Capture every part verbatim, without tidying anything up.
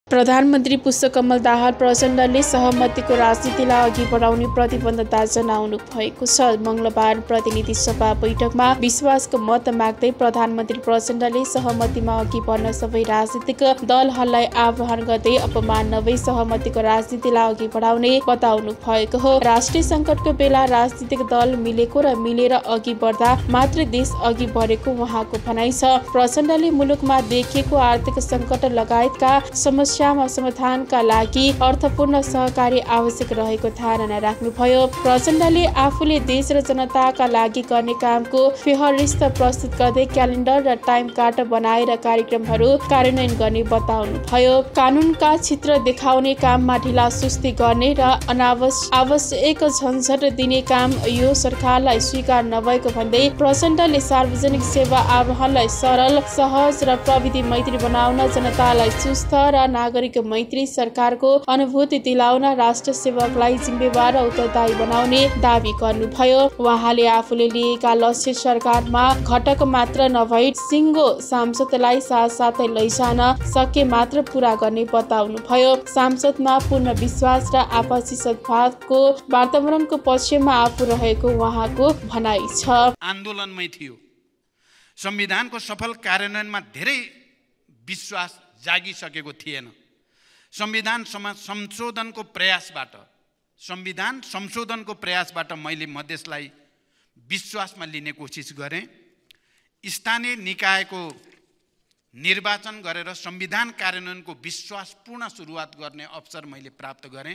प्रधानमन्त्री पुष्पकमल दाहाल प्रचण्डले सहमतिको राजनीतिलाई अघि बढाउने प्रतिबद्धता जनाउनु भएको छ। मंगलबार प्रतिनिधि सभा बैठकमा विश्वासको मत माग्दै प्रधानमन्त्री प्रचण्डले सहमतिमा अघि बढ्न सबै राजनीतिक दलहरूलाई आह्वान गर्दै अपमान नभई सहमतिको राजनीतिलाई अघि बढाउने बताउनु भएको हो। राष्ट्रिय संकटको बेला राजनीतिक दल मिलेको र मिलेर अघि बढ्दा मात्र देश अघि बढेको उहाँको भनाइ छ। प्रचण्डले मुलुकमा देखिएको आर्थिक संकट लगायतका समस्या समाधानका लागि अर्थपूर्ण सहकारी आवश्यक रहेको धारणा राख्नुभयो। प्रचण्डले आफूले देश र जनताका लागि गर्ने कामको फेहरिस्त प्रस्तुत गर्दै क्यालेन्डर र टाइम कार्ड बनाएर कार्यक्रमहरू कार्यान्वयन गर्ने बताउनुभयो। कानुनका चित्र देखाउने काममा ढिला सुस्ती गर्ने र अनावश्यक झन्झट दिने काम यो सरकारलाई स्वीकार नभएको भन्दै प्रचण्डले सार्वजनिक सेवा आह्वानलाई सरल, सहज र प्रविधि मैत्री बनाउन, जनतालाई चुस्त र नागरिक मैत्री सरकारको अनुभूति दिलाउन, राष्ट्र सेवकलाई जिम्मेवार र उत्तरदायी बनाउने दावी गर्नुभयो। उहाँले आफूले लिएका लक्ष्य सरकारमा घटक मात्र नभई सिङ्गो सांसदलाई साथसाथै लैजान सके मात्र पूरा गर्ने बताउनुभयो। सांसदमा पूर्ण विश्वास र आपसी सद्भावको वातावरणको पक्षमा आफू रहेको उहाँको भनाइ छ। आन्दोलनमै थियो। संविधानको सफल कार्यान्वयनमा धेरै विश्वास जागिसकेको थिएन। संविधान संशोधनको प्रयासबाट संविधान संशोधनको प्रयासबाट मैले मधेसलाई विश्वासमा लिने कोसिस गरेँ। स्थानीय निकायको निर्वाचन गरेर संविधान कार्यान्वयनको विश्वासपूर्ण सुरुवात गर्ने अवसर मैले प्राप्त गरेँ।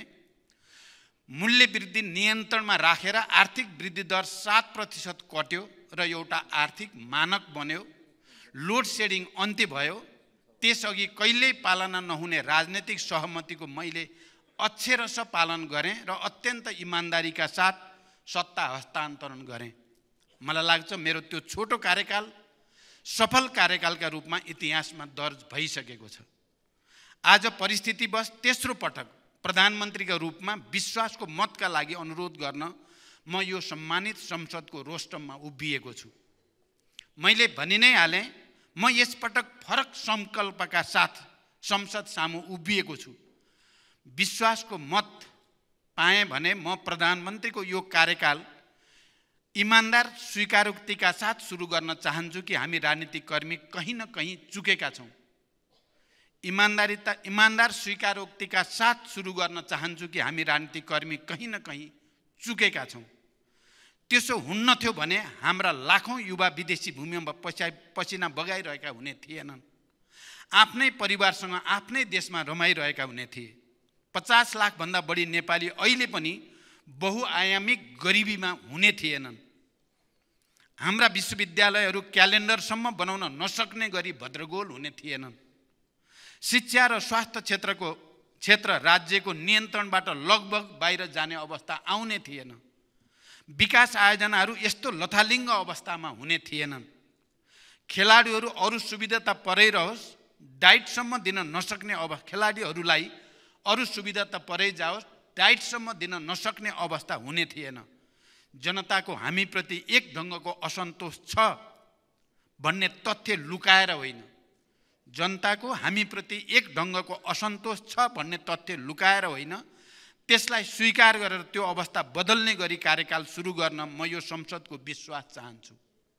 मूल्य वृद्धि नियन्त्रणमा राखेर आर्थिक वृद्धि दर सात प्रतिशत कट्यो र एउटा आर्थिक मानक बन्यो। लोड सेडिङ अन्त्य भयो। त्यसअघि कहिल्यै पालना नहुने राजनैतिक सहमतिको मैले अक्षरश पालन गरेँ र अत्यन्त इमान्दारीका साथ सत्ता हस्तान्तरण गरेँ। मलाई लाग्छ मेरो त्यो छोटो कार्यकाल सफल कार्यकालका रूपमा इतिहासमा दर्ज भइसकेको छ। आज परिस्थितिवश तेस्रो पटक प्रधानमन्त्रीका रूपमा विश्वासको मतका लागि अनुरोध गर्न म यो सम्मानित संसदको रोस्टममा उभिएको छु। मैले भनि नै हालेँ, म यसपटक फरक संकल्पका साथ संसद सामु उभिएको छु। विश्वासको मत पाएँ भने म प्रधानमन्त्रीको यो कार्यकाल इमान्दार स्वीकारोक्तिका साथ सुरु गर्न चाहन्छु कि हामी राजनीतिक कर्मी कहीँ न कहीँ चुकेका छौँ। इमान्दारिता इमान्दार स्वीकारोक्तिका साथ सुरु गर्न चाहन्छु कि हामी राजनीतिक कर्मी कहीँ न कहीँ चुकेका छौँ। त्यसो हुन्न थियो भने हाम्रा लाखौँ युवा विदेशी भूमिमा पसिना पसिना बगाइरहेका हुने थिएनन्। आफ्नै परिवारसँग आफ्नै देशमा रमाइरहेका हुने थिए। पचास लाखभन्दा बढी नेपाली अहिले पनि बहुआयामिक गरिबीमा हुने थिएनन्। हाम्रा विश्वविद्यालयहरू क्यालेन्डरसम्म बनाउन नसक्ने गरी भद्रगोल हुने थिएनन्। शिक्षा र स्वास्थ्य क्षेत्रको क्षेत्र राज्यको नियन्त्रणबाट लगभग बाहिर जाने अवस्था आउने थिएन। विकास आयोजनाहरू यस्तो लथालिङ्ग अवस्थामा हुने थिएनन्। खेलाडीहरू अरू सुविधा त परै रहोस्, डाइटसम्म दिन नसक्ने अब खेलाडीहरूलाई अरू सुविधा त परै जाओस्, डाइटसम्म दिन नसक्ने अवस्था हुने थिएन। जनताको हामीप्रति एक ढङ्गको असन्तोष छ भन्ने तथ्य लुकाएर होइन, जनताको हामीप्रति एक ढङ्गको असन्तोष छ भन्ने तथ्य लुकाएर होइन, त्यसलाई स्वीकार गरेर त्यो अवस्था बदल्ने गरी कार्यकाल सुरु गर्न म यो संसदको विश्वास चाहन्छु।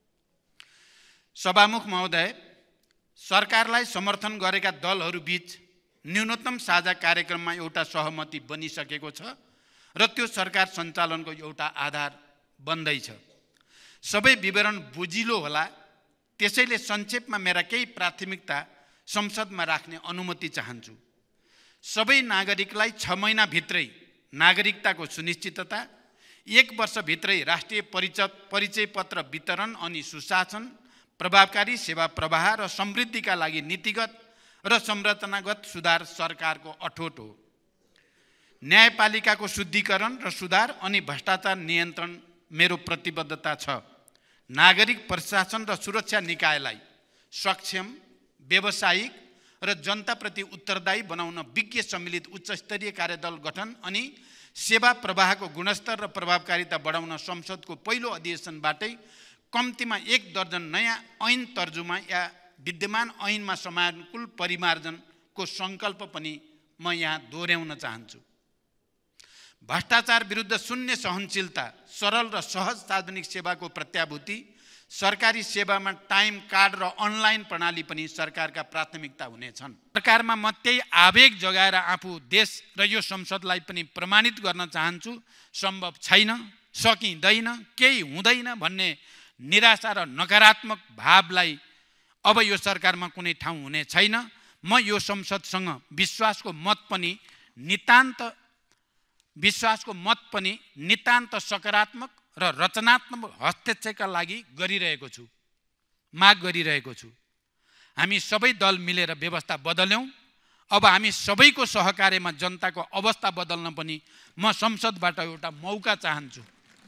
सभामुख महोदय, सरकारलाई समर्थन गरेका दलहरूबीच न्यूनतम साझा कार्यक्रममा एउटा सहमति बनिसकेको छ र त्यो सरकार सञ्चालनको एउटा आधार बन्दैछ। सबै विवरण बुझिलो होला, त्यसैले संक्षेपमा मेरा केही प्राथमिकता संसदमा राख्ने अनुमति चाहन्छु। सबै नागरिकलाई छ महिनाभित्रै नागरिकताको सुनिश्चितता, एक वर्षभित्रै राष्ट्रिय परिचय परिचय पत्र वितरण अनि सुशासन, प्रभावकारी सेवा प्रवाह र समृद्धिका लागि नीतिगत र संरचनागत सुधार सरकारको अठोट हो। न्यायपालिकाको शुद्धिकरण र सुधार अनि भ्रष्टाचार नियन्त्रण मेरो प्रतिबद्धता छ। नागरिक प्रशासन र सुरक्षा निकायलाई सक्षम, व्यावसायिक र जनताप्रति उत्तरदायी बनाउन विज्ञ सम्मिलित उच्चस्तरीय कार्यदल गठन अनि सेवा प्रवाहको गुणस्तर र प्रभावकारिता बढाउन संसदको पहिलो अधिवेशनबाटै कम्तीमा एक दर्जन नयाँ ऐन तर्जुमा या विद्यमान ऐनमा समानुकूल परिमार्जन को सङ्कल्प पनि म यहाँ दोहोऱ्याउन चाहन्छु। भ्रष्टाचार विरुद्ध शून्य सहनशीलता, सरल र सहज सार्वजनिक सेवाको प्रत्याभूति, सरकारी सेवामा टाइम कार्ड र अनलाइन प्रणाली पनि सरकारका प्राथमिकता हुनेछन्। सरकारमा म त्यही आवेग जगाएर आफू देश र यो संसदलाई पनि प्रमाणित गर्न चाहन्छु। सम्भव छैन, सकिँदैन, केही हुँदैन भन्ने निराशा र नकारात्मक भावलाई अब यो सरकारमा कुनै ठाउँ हुने छैन। म यो संसदसँग विश्वासको मत पनि नितान्त विश्वासको मत पनि नितान्त सकारात्मक र रचनात्मक हस्तक्षेपका लागि गरिरहेको छु, माग गरिरहेको छु। हामी सबै दल मिलेर व्यवस्था बदल्यौँ। अब हामी सबैको सहकार्यमा जनताको अवस्था बदल्न पनि म संसदबाट एउटा मौका चाहन्छु।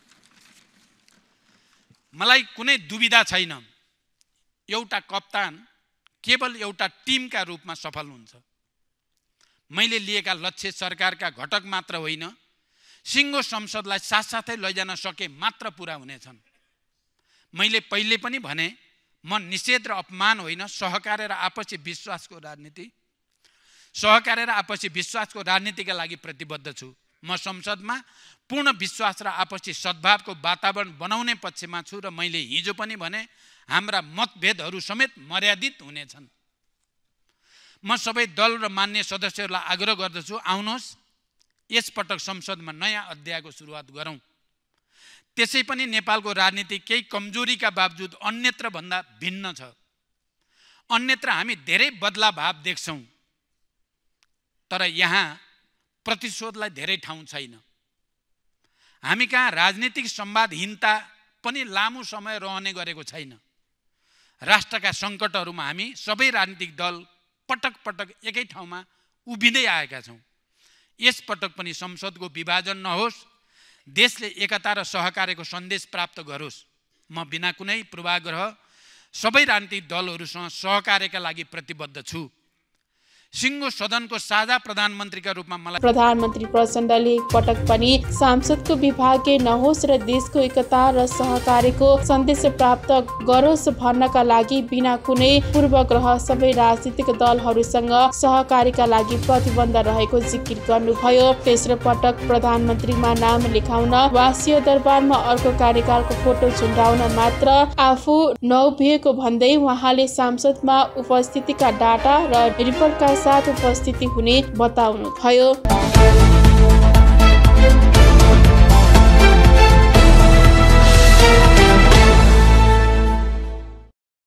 मलाई कुनै दुविधा छैन, एउटा कप्तान केवल एउटा टिमका रूपमा सफल हुन्छ। मैले लिएका लक्ष्य सरकारका घटक मात्र होइन, सिङ्गो संसदलाई साथसाथै लैजान सके मात्र पुरा हुनेछन्। मैले पहिले पनि भने, म निषेध र अपमान होइन, सहकार्य र आपसी विश्वासको राजनीति सहकार्य र आपसी विश्वासको राजनीतिका लागि प्रतिबद्ध छु। म संसदमा पूर्ण विश्वास र आपसी सद्भावको वातावरण बनाउने पक्षमा छु र मैले हिजो पनि भने, हाम्रा मतभेदहरू समेत मर्यादित हुनेछन्। म सबै दल र मान्य सदस्यहरूलाई आग्रह गर्दछु, आउनुहोस् यसपटक संसदमा नयाँ अध्यायको सुरुवात गरौँ। त्यसै पनि नेपालको राजनीति केही कमजोरीका बावजुद अन्यत्र भन्दा भिन्न छ। अन्यत्र हामी धेरै बदलाभाव देख्छौँ, तर यहाँ प्रतिशोधलाई धेरै ठाउँ छैन। हामी कहाँ राजनीतिक संवादहीनता पनि लामो समय रहने गरेको छैन। राष्ट्रका सङ्कटहरूमा हामी सबै राजनीतिक दल पटक पटक एकै ठाउँमा उभिँदै आएका छौँ। यसपटक पनि संसदको विभाजन नहोस्, देशले एकता र सहकार्यको सन्देश प्राप्त गरोस्। म बिना कुनै पूर्वाग्रह सबै राजनीतिक दलहरूसँग सहकार्यका लागि प्रतिबद्ध छु। सिङ्गो सदनको साझा प्रधानमन्त्रीका रूपमा मलाई प्रधानमन्त्री प्रचण्डले एकपटक पनि सांसदको विभागीय नहोस् र देशको एकता र सहकार्यको सन्देश प्राप्त गरोस् भन्नका लागि बिना कुनै पूर्वग्रह सबै राजनीतिक दलहरूसँग सहकार्यका लागि प्रतिबद्ध रहेको जिकिर गर्नुभयो। तेस्रो पटक प्रधानमन्त्रीमा नाम लेखाउन वा सिंह दरबारमा अर्को कार्यकालको फोटो झुन्डाउन मात्र आफू नउभिएको भन्दै उहाँले सांसदमा उपस्थितिका डाटा र रिपोर्टका साथ उपस्थिति हुने बताउनु भयो।